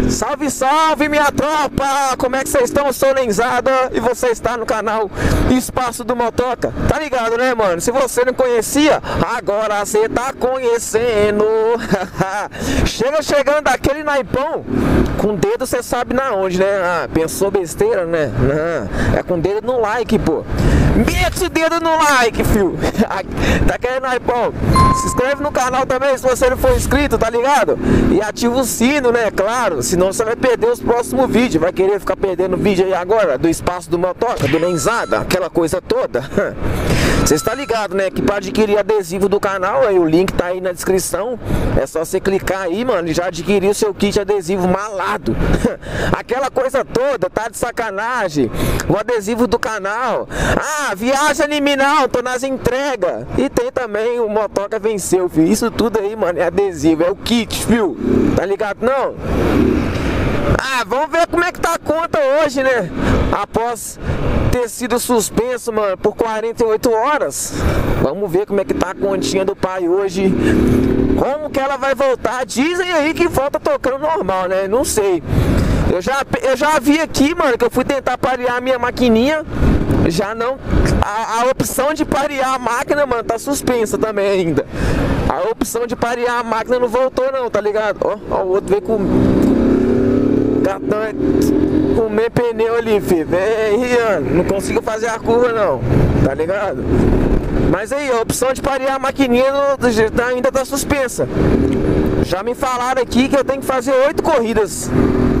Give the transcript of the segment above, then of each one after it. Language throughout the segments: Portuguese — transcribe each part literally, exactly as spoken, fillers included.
Salve, salve, minha tropa! Como é que vocês estão? Eu sou o Lenzada e você está no canal Espaço do Motoca. Tá ligado, né, mano? Se você não conhecia, agora você tá conhecendo. Chega chegando daquele naipão, com o dedo você sabe na onde, né? Ah, pensou besteira, né? Não, é com o dedo no like, pô. Mete o dedo no like, fio. Tá querendo naipão? Se inscreve no canal também se você não for inscrito, tá ligado? E ativa o sino, né? Claro, senão você vai perder os próximos vídeos. Vai querer ficar perdendo vídeo aí agora do Espaço do Motoca, do Lenzada, aquela coisa toda. Você está ligado, né? Que para adquirir adesivo do canal, aí o link tá aí na descrição. É só você clicar aí, mano, e já adquirir o seu kit adesivo malado. Aquela coisa toda, tá de sacanagem. O adesivo do canal. Ah, viaja em mim não, tô nas entregas. E tem também o Motoca Venceu, filho. Isso tudo aí, mano, é adesivo, é o kit, filho. Tá ligado, não? Ah, vamos ver como é que tá a conta hoje, né? Após ter sido suspenso, mano, por quarenta e oito horas. Vamos ver como é que tá a continha do pai hoje. Como que ela vai voltar? Dizem aí que volta tocando normal, né? Não sei. Eu já, eu já vi aqui, mano, que eu fui tentar parear a minha maquininha. Já não... A, a opção de parear a máquina, mano, tá suspensa também ainda. A opção de parear a máquina não voltou não, tá ligado? Ó, ó, o outro veio com... Gatão é comer pneu ali, filho. Vem, Rian, não consigo fazer a curva não, tá ligado? Mas aí, a opção de parear a maquininha não, ainda tá suspensa. Já me falaram aqui que eu tenho que fazer oito corridas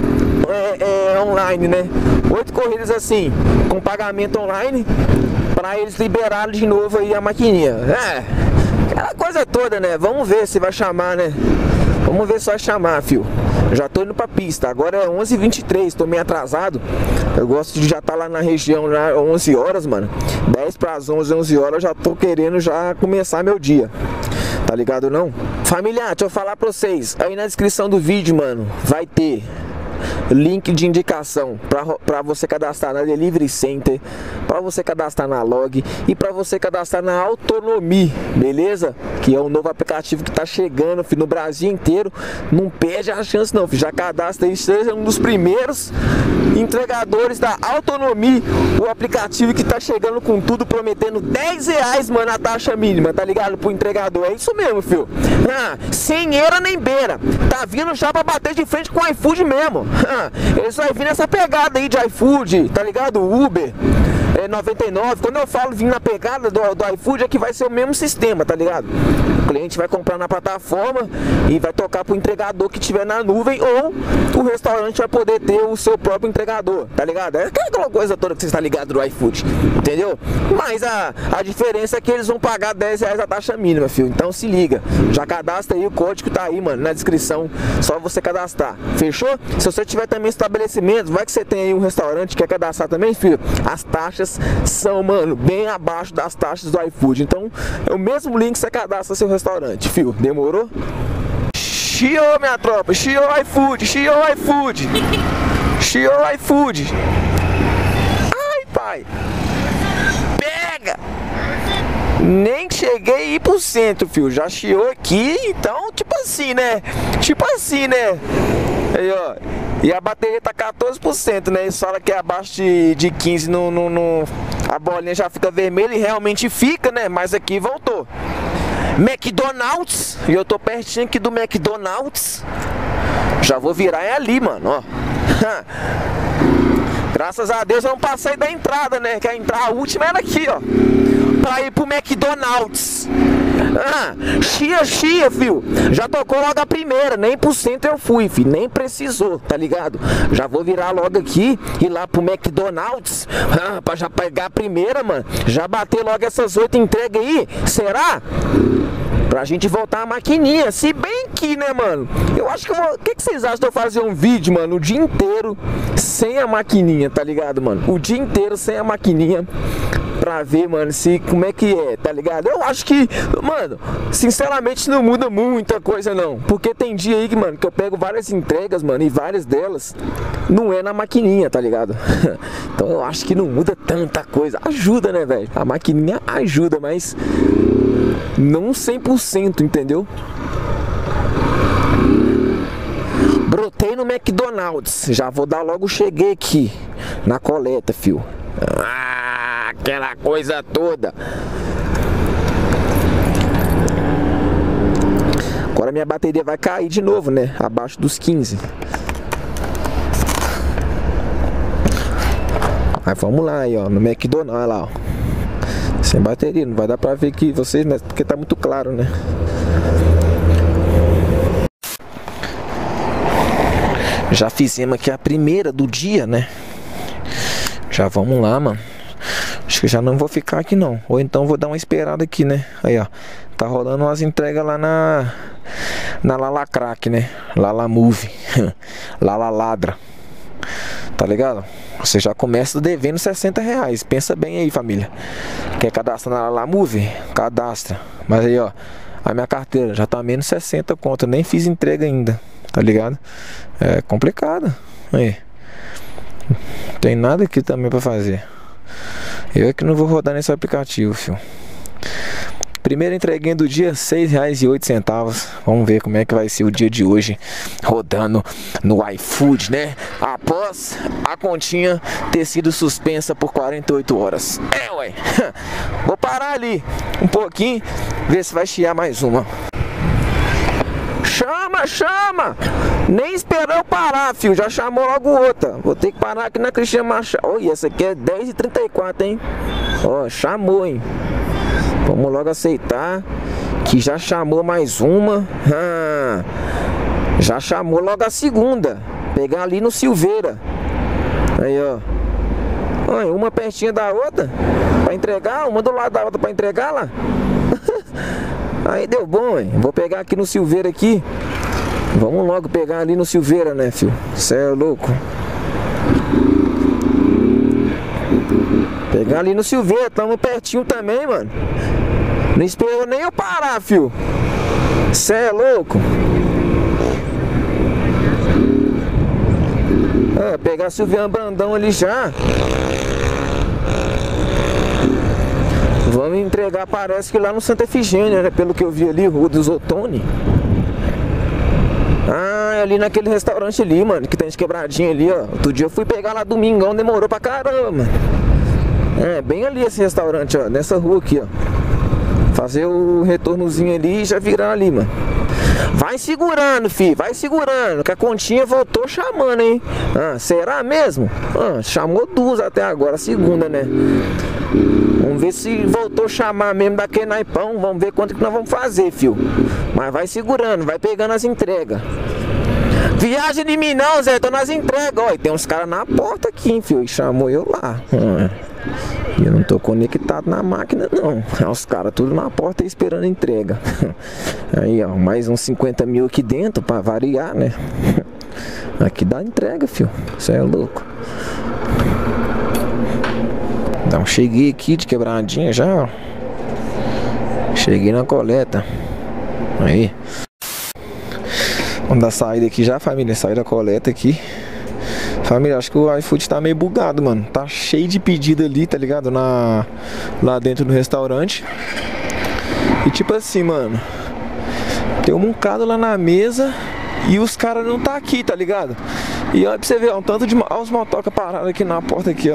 é, é, online, né? Oito corridas assim, com pagamento online, pra eles liberarem de novo aí a maquininha. É, aquela coisa toda, né? Vamos ver se vai chamar, né? Vamos ver se vai chamar, fio. Já tô indo pra pista, agora é onze e vinte e três, tô meio atrasado. Eu gosto de já estar tá lá na região já onze horas, mano. dez para as onze, onze horas, eu já tô querendo já começar meu dia. Tá ligado não? Família, deixa eu falar pra vocês. Aí na descrição do vídeo, mano, vai ter link de indicação pra, pra você cadastrar na Delivery Center, pra você cadastrar na Log e pra você cadastrar na Autonomi, beleza? Que é um novo aplicativo que tá chegando, filho, no Brasil inteiro. Não perde a chance não, filho. Já cadastra aí, seja um dos primeiros entregadores da Autonomi, o aplicativo que tá chegando com tudo, prometendo dez reais, mano, a taxa mínima, tá ligado? Pro entregador, é isso mesmo, filho. Ah, sem eira nem beira. Tá vindo já pra bater de frente com o iFood mesmo. Eles vão vir nessa pegada aí de iFood, tá ligado? Uber é noventa e nove. Quando eu falo vir na pegada do, do iFood, é que vai ser o mesmo sistema, tá ligado? O cliente vai comprar na plataforma e vai tocar pro entregador que tiver na nuvem, ou o restaurante vai poder ter o seu próprio entregador, tá ligado? É aquela coisa toda que você está ligado do iFood, entendeu? Mas a, a diferença é que eles vão pagar dez reais a taxa mínima, filho. Então se liga, já cadastra aí, o código tá aí, mano, na descrição, só você cadastrar, fechou? Se você tiver também estabelecimento, vai que você tem aí um restaurante que quer cadastrar também, filho, as taxas são, mano, bem abaixo das taxas do iFood. Então é o mesmo link que você cadastra seu restaurante, filho. Demorou? Chiou, minha tropa, chiou iFood, chiou iFood, chiou iFood. Ai, pai, pega! Nem cheguei a ir pro centro, filho. Já chiou aqui, então, tipo assim, né? Tipo assim, né? Aí, ó. E a bateria tá quatorze por cento, né? Eles falam que é abaixo de, de quinze no, no, no... a bolinha já fica vermelha e realmente fica, né? Mas aqui voltou. McDonald's. E eu tô pertinho aqui do McDonald's. Já vou virar é ali, mano, ó. Graças a Deus eu não passei da entrada, né? Que a entrada a última era aqui, ó. Pra ir pro McDonald's. Ah, chia, chia, fio. Já tocou logo a primeira, nem por cento eu fui, filho. Nem precisou, tá ligado? Já vou virar logo aqui e ir lá pro McDonald's, ah, pra já pegar a primeira, mano. Já bater logo essas oito entregas aí. Será? Pra gente voltar a maquininha. Se bem que, né, mano, eu acho que eu vou... O que, que vocês acham de eu fazer um vídeo, mano, o dia inteiro sem a maquininha, tá ligado, mano? O dia inteiro sem a maquininha, pra ver, mano, se como é que é, tá ligado? Eu acho que, mano, sinceramente não muda muita coisa não. Porque tem dia aí que, mano, que eu pego várias entregas, mano, e várias delas não é na maquininha, tá ligado? Então eu acho que não muda tanta coisa. Ajuda, né, velho? A maquininha ajuda, mas não cem por cento, entendeu? Brotei Cheguei no McDonald's. Já vou dar logo, cheguei aqui na coleta, fio. Ah, aquela coisa toda. Agora minha bateria vai cair de novo, né? Abaixo dos quinze. Aí vamos lá aí, ó, no McDonald's lá, ó. Sem bateria, não vai dar pra ver aqui vocês, mas porque tá muito claro, né? Já fizemos aqui a primeira do dia, né? Já vamos lá, mano. Acho que já não vou ficar aqui não. Ou então vou dar uma esperada aqui, né? Aí, ó. Tá rolando umas entregas lá na... Na Lala Crack, né? Lala Move. Lala Ladra. Tá ligado? Você já começa devendo sessenta reais. Pensa bem aí, família. Quer cadastrar na Lala Move? Cadastra. Mas aí, ó. A minha carteira já tá menos sessenta conto. Eu nem fiz entrega ainda. Tá ligado? É complicado. Aí. Não tem nada aqui também pra fazer. Eu é que não vou rodar nesse aplicativo, filho. Primeira entreguinha do dia, seis reais e oito centavos. Vamos ver como é que vai ser o dia de hoje rodando no iFood, né? Após a continha ter sido suspensa por quarenta e oito horas. É, ué. Vou parar ali um pouquinho, ver se vai chiar mais uma. Chama, chama! Nem esperou eu parar, filho. Já chamou logo outra. Vou ter que parar aqui na Cristiano Machado. Olha, essa aqui é dez e trinta e quatro, hein? Ó, chamou, hein? Vamos logo aceitar que já chamou mais uma. Ah, já chamou logo a segunda. Pegar ali no Silveira. Aí, ó. Olha, uma pertinha da outra pra entregar, uma do lado da outra pra entregar lá. Aí deu bom, hein? Vou pegar aqui no Silveira aqui. Vamos logo pegar ali no Silveira, né, filho? Cê é louco. Pegar ali no Silveira, tamo pertinho também, mano. Não esperou nem eu parar, filho. Cê é louco. Ah, pegar Silviano Brandão ali já. Vamos entregar, parece que lá no Santa Efigênia, né? Pelo que eu vi ali, Rua dos Ottoni. Ah, ali naquele restaurante ali, mano, que tem de quebradinha ali, ó. Outro dia eu fui pegar lá domingão, demorou pra caramba, mano. É, bem ali esse restaurante, ó, nessa rua aqui, ó. Fazer o retornozinho ali e já virar ali, mano. Vai segurando, filho, vai segurando, que a continha voltou chamando, hein? Ah, será mesmo? Ah, chamou duas até agora, a segunda, né? Vamos ver se voltou a chamar mesmo daquele naipão. Vamos ver quanto que nós vamos fazer, filho. Mas vai segurando, vai pegando as entregas. Viagem de mim não, Zé, tô nas entregas. Ó, e tem uns caras na porta aqui, hein, filho. E chamou eu lá. Hum. E eu não tô conectado na máquina, não. Os caras tudo na porta aí esperando a entrega. Aí, ó, mais uns cinquenta mil aqui dentro pra variar, né? Aqui dá entrega, filho. Isso é louco. Então, cheguei aqui de quebradinha já, ó. Cheguei na coleta. Aí. Vamos dar saída aqui já, família. Sair da coleta aqui. Família, acho que o iFood tá meio bugado, mano. Tá cheio de pedido ali, tá ligado? Na... Lá dentro do restaurante. E tipo assim, mano, tem um bocado lá na mesa e os caras não tá aqui, tá ligado? E olha pra você ver, ó, um tanto de... Olha os motoca parados aqui na porta aqui, ó.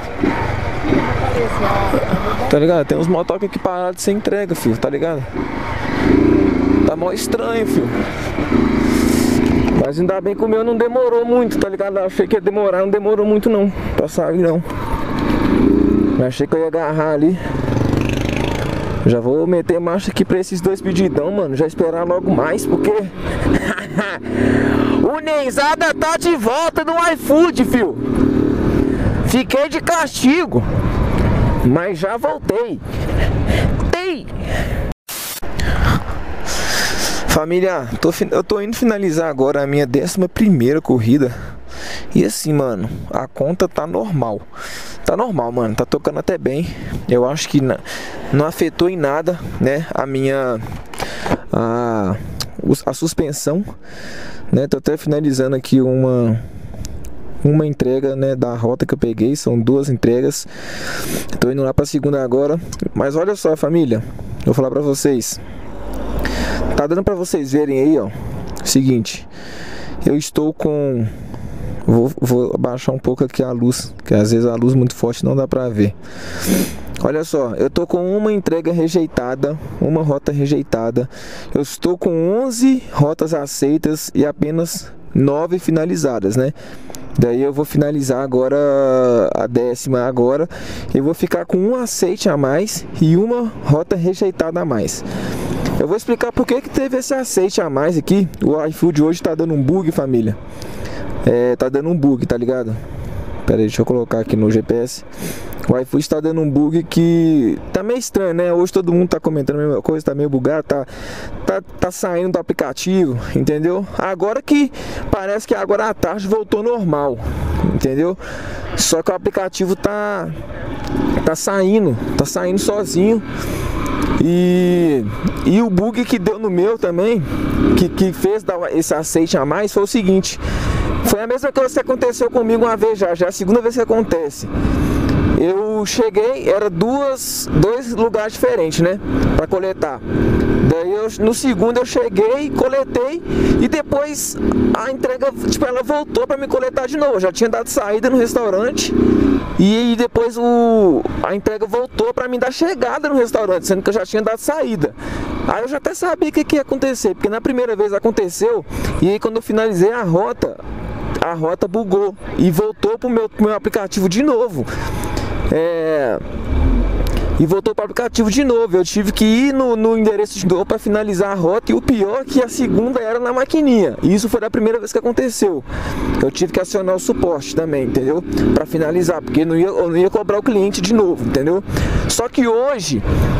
Tá ligado? Tem uns motoca aqui parados sem entrega, filho, tá ligado? Tá mó estranho, filho. Mas ainda bem que o meu não demorou muito, tá ligado? Eu achei que ia demorar, não demorou muito não pra sair não. Eu achei que eu ia agarrar ali. Já vou meter marcha aqui pra esses dois pedidão, mano. Já esperar logo mais, porque o Nenzada tá de volta no iFood, filho. Fiquei de castigo, mas já voltei. Tem. Família, tô, eu tô indo finalizar agora a minha décima primeira corrida. E assim, mano, a conta tá normal. Tá normal, mano, tá tocando até bem. Eu acho que não, não afetou em nada, né, a minha a, a suspensão, né. Tô até finalizando aqui uma Uma entrega, né, da rota que eu peguei. São duas entregas. Tô indo lá pra segunda agora. Mas olha só, família, vou falar pra vocês. Tá dando pra vocês verem aí, ó. Seguinte, eu estou com... Vou, vou abaixar um pouco aqui a luz, que às vezes a luz muito forte não dá pra ver. Olha só, eu tô com uma entrega rejeitada, uma rota rejeitada. Eu estou com onze rotas aceitas e apenas nove finalizadas, né? Daí eu vou finalizar agora a décima agora. Eu vou ficar com um aceite a mais e uma rota rejeitada a mais. Eu vou explicar por que que teve esse aceite a mais aqui. O iFood hoje tá dando um bug, família. É, tá dando um bug, tá ligado? Pera aí, deixa eu colocar aqui no G P S. O iFood tá dando um bug que tá meio estranho, né? Hoje todo mundo tá comentando a mesma coisa, tá meio bugado, tá, tá, tá saindo do aplicativo, entendeu? Agora que parece que agora à tarde voltou normal, entendeu? Só que o aplicativo tá, tá saindo, tá saindo sozinho. E, e o bug que deu no meu também, que, que fez dar esse aceite a mais, foi o seguinte. Foi a mesma coisa que aconteceu comigo uma vez já, já é a segunda vez que acontece. Eu cheguei, era duas, dois lugares diferentes, né, para coletar. Daí eu, no segundo eu cheguei, coletei e depois a entrega, tipo, ela voltou para me coletar de novo. Eu já tinha dado saída no restaurante e depois o, a entrega voltou para me dar chegada no restaurante, sendo que eu já tinha dado saída. Aí eu já até sabia o que, que ia acontecer, porque na primeira vez aconteceu e aí quando eu finalizei a rota, a rota bugou e voltou pro meu, pro meu aplicativo de novo. É... E voltou para o aplicativo de novo. Eu tive que ir no, no endereço de novo para finalizar a rota. E o pior é que a segunda era na maquininha. E isso foi a primeira vez que aconteceu. Eu tive que acionar o suporte também, entendeu? Para finalizar, porque não ia, eu não ia cobrar o cliente de novo, entendeu? Só que hoje,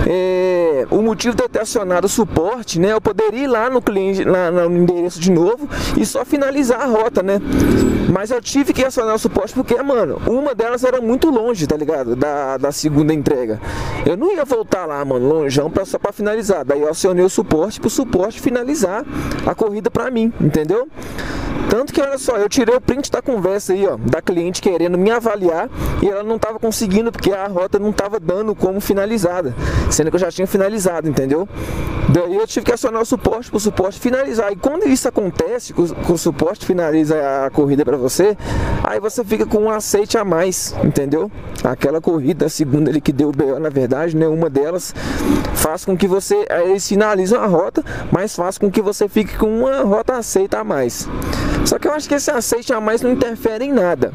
é, o motivo de eu ter acionado o suporte, né? Eu poderia ir lá no cliente, lá no endereço de novo e só finalizar a rota, né? Mas eu tive que acionar o suporte porque, mano, uma delas era muito longe, tá ligado? Da, da segunda entrega. Eu não ia voltar lá, mano, longeão, pra, só pra finalizar. Daí eu acionei o suporte pro suporte finalizar a corrida pra mim, entendeu? Tanto que, olha só, eu tirei o print da conversa aí, ó, da cliente querendo me avaliar e ela não tava conseguindo porque a rota não tava dando como finalizada, sendo que eu já tinha finalizado, entendeu? Daí eu tive que acionar o suporte pro suporte finalizar. E quando isso acontece, que o, que o suporte finaliza a corrida pra você, aí você fica com um aceite a mais, entendeu? Aquela corrida, a segunda ali que deu o B O, na verdade, né? Uma delas faz com que você, eles finalizam a rota, mas faz com que você fique com uma rota aceita a mais. Só que eu acho que esse aceite a mais não interfere em nada.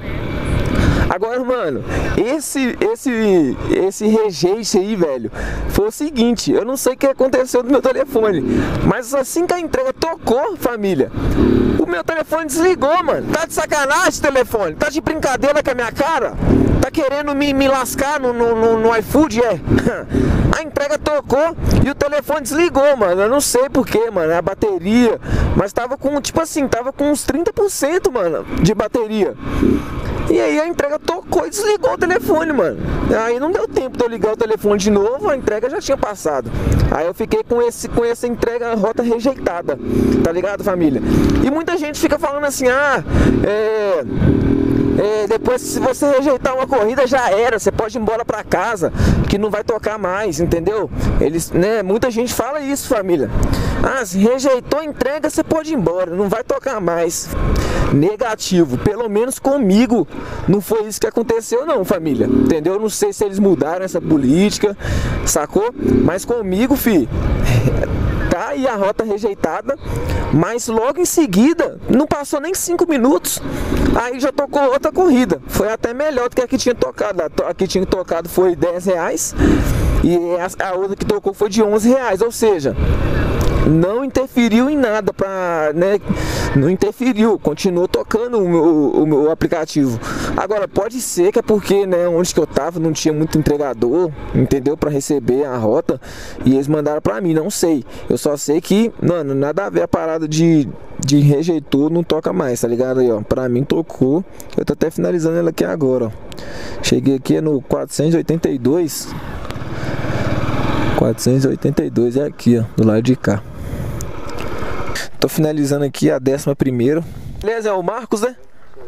Agora, mano, esse, esse, esse rejeite aí, velho, foi o seguinte, eu não sei o que aconteceu no meu telefone, mas assim que a entrega tocou, família, o meu telefone desligou, mano. Tá de sacanagem, telefone? Tá de brincadeira com a minha cara? Tá querendo me, me lascar no, no, no, no iFood, é? A entrega tocou e o telefone desligou, mano. Eu não sei porquê, mano, a bateria, mas tava com, tipo assim, tava com uns trinta por cento, mano, de bateria. E aí a entrega tocou e desligou o telefone, mano. Aí não deu tempo de eu ligar o telefone de novo, a entrega já tinha passado. Aí eu fiquei com, esse, com essa entrega rota rejeitada, tá ligado, família? E muita gente fica falando assim, ah, é... É, depois, se você rejeitar uma corrida, já era, você pode ir embora pra casa, que não vai tocar mais, entendeu? Eles, né, muita gente fala isso, família. Ah, se rejeitou a entrega, você pode ir embora, não vai tocar mais. Negativo, pelo menos comigo não foi isso que aconteceu não, família, entendeu? Não sei se eles mudaram essa política, sacou? Mas comigo, fi, tá aí a rota rejeitada, mas logo em seguida, não passou nem cinco minutos, aí já tocou outra corrida. Foi até melhor do que a que tinha tocado. A que tinha tocado foi dez reais e a outra que tocou foi de onze reais, ou seja, não interferiu em nada, pra, né, não interferiu, continuou tocando o meu, o meu aplicativo. Agora, pode ser que é porque, né, onde que eu tava não tinha muito entregador, entendeu, para receber a rota, e eles mandaram pra mim, não sei. Eu só sei que, mano, nada a ver a parada de, de rejeitou, não toca mais, tá ligado aí, ó. Pra mim tocou, eu tô até finalizando ela aqui agora, ó. Cheguei aqui no quatrocentos e oitenta e dois. quatrocentos e oitenta e dois é aqui, ó, do lado de cá. Tô finalizando aqui a décima primeira. Beleza, é o Marcos, né?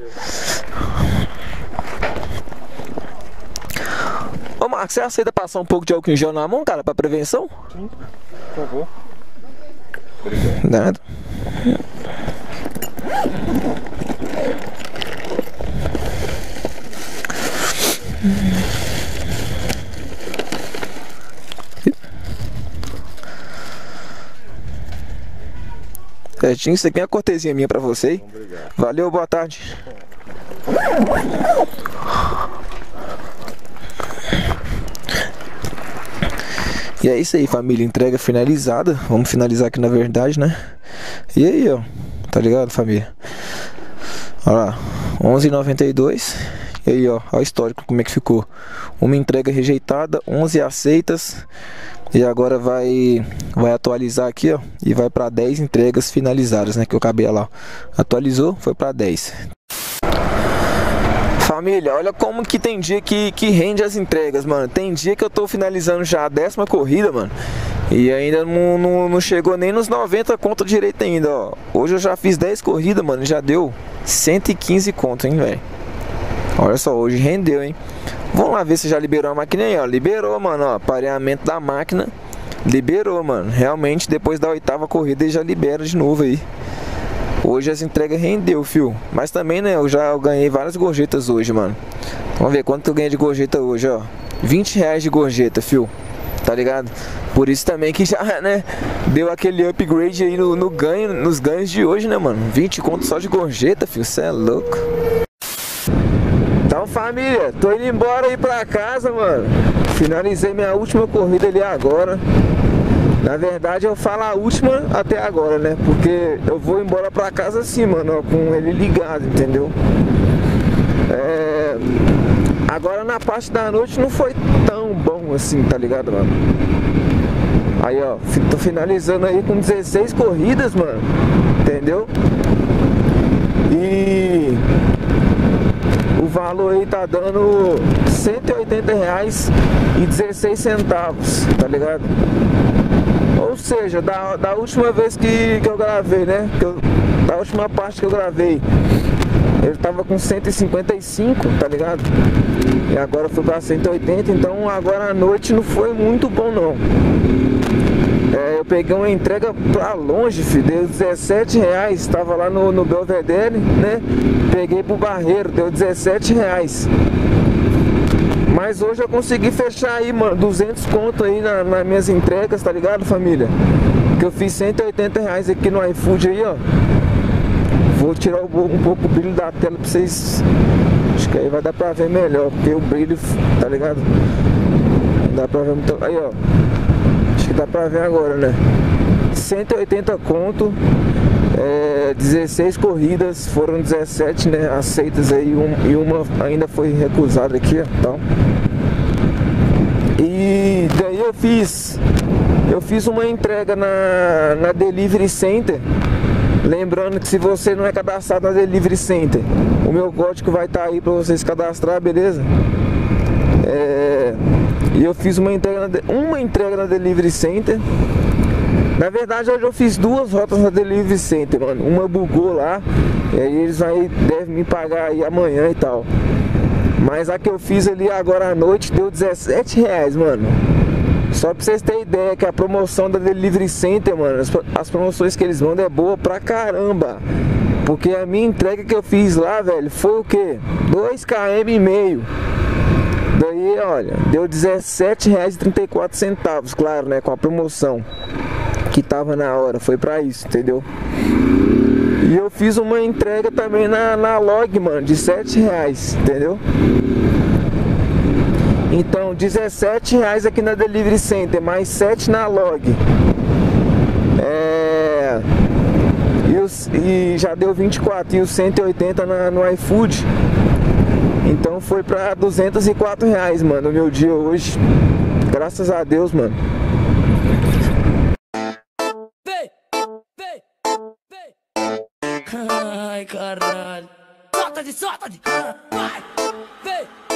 Ô Marcos, você aceita passar um pouco de álcool em gel na mão, cara, pra prevenção? Sim, por favor. Nada. Certinho, isso aqui é uma cortesia minha pra você. Obrigado. Valeu, boa tarde. E é isso aí, família, entrega finalizada. Vamos finalizar aqui na verdade, né? E aí, ó, tá ligado, família? Olha lá, onze e noventa e dois. E aí, ó, olha o histórico, como é que ficou. Uma entrega rejeitada, onze aceitas. E agora vai vai atualizar aqui, ó, e vai para dez entregas finalizadas, né, que eu acabei lá. Atualizou, foi para dez. Família, olha como que tem dia que, que rende as entregas, mano. Tem dia que eu tô finalizando já a décima corrida, mano, e ainda não, não, não chegou nem nos noventa conto direito ainda, ó. Hoje eu já fiz dez corridas, mano, já deu cento e quinze conto, hein, velho. Olha só, hoje rendeu, hein. Vamos lá ver se já liberou a máquina aí, ó. Liberou, mano, ó, pareamento da máquina. Liberou, mano. Realmente, depois da oitava corrida, ele já libera de novo aí. Hoje as entregas rendeu, fio. Mas também, né, eu já ganhei várias gorjetas hoje, mano. Vamos ver quanto que eu ganhei de gorjeta hoje, ó. vinte reais de gorjeta, fio. Tá ligado? Por isso também que já, né, deu aquele upgrade aí no, no ganho, nos ganhos de hoje, né, mano. vinte conto só de gorjeta, fio. Cê é louco. Então, família, tô indo embora aí pra casa, mano. Finalizei minha última corrida ali agora. Na verdade, eu falo a última até agora, né? Porque eu vou embora pra casa assim, mano, ó, com ele ligado, entendeu? É... Agora na parte da noite não foi tão bom assim, tá ligado, mano? Aí, ó, tô finalizando aí com dezesseis corridas, mano. Entendeu? E... o valor aí tá dando cento e oitenta reais e dezesseis centavos, tá ligado? Ou seja, da, da última vez que, que eu gravei, né? Que eu, da última parte que eu gravei, ele tava com cento e cinquenta e cinco, tá ligado? E agora foi pra cento e oitenta, então agora à noite não foi muito bom não. É, eu peguei uma entrega pra longe, filho, deu dezessete reais, tava lá no, no Belvedere, né? Peguei pro Barreiro, deu dezessete reais. Mas hoje eu consegui fechar aí, mano, duzentos conto aí na, nas minhas entregas, tá ligado, família? Que eu fiz cento e oitenta reais aqui no iFood aí, ó. Vou tirar um pouco o brilho da tela pra vocês. Acho que aí vai dar pra ver melhor, porque o brilho, tá ligado? Não dá pra ver muito. Aí, ó. Acho que dá pra ver agora, né? cento e oitenta conto, é, dezesseis corridas, foram dezessete, né, aceitas aí, um, e uma ainda foi recusada aqui, ó, então. E daí eu fiz, eu fiz uma entrega na, na Delivery Center. Lembrando que se você não é cadastrado na Delivery Center, o meu código vai estar aí pra vocês cadastrar, beleza? É, e eu fiz uma entrega, na, uma entrega na Delivery Center. Na verdade, hoje eu fiz duas rotas na Delivery Center, mano. Uma bugou lá, e aí eles aí devem me pagar aí amanhã e tal. Mas a que eu fiz ali agora à noite deu dezessete reais, mano. Só pra vocês terem ideia que a promoção da Delivery Center, mano, as, as promoções que eles mandam é boa pra caramba. Porque a minha entrega que eu fiz lá, velho, foi o quê? dois quilômetros e meio. Daí, olha, deu dezessete reais e trinta e quatro centavos, claro, né, com a promoção que tava na hora, foi pra isso, entendeu? E eu fiz uma entrega também na, na Log, mano, de sete reais, entendeu? Então, dezessete reais aqui na Delivery Center, mais sete na Log. É... E, os, e já deu vinte e quatro, e os cento e oitenta na, no iFood. Então foi pra duzentos e quatro reais, mano, o meu dia hoje. Graças a Deus, mano. Ai, caralho. Solta de, solta de. Vai. Vem.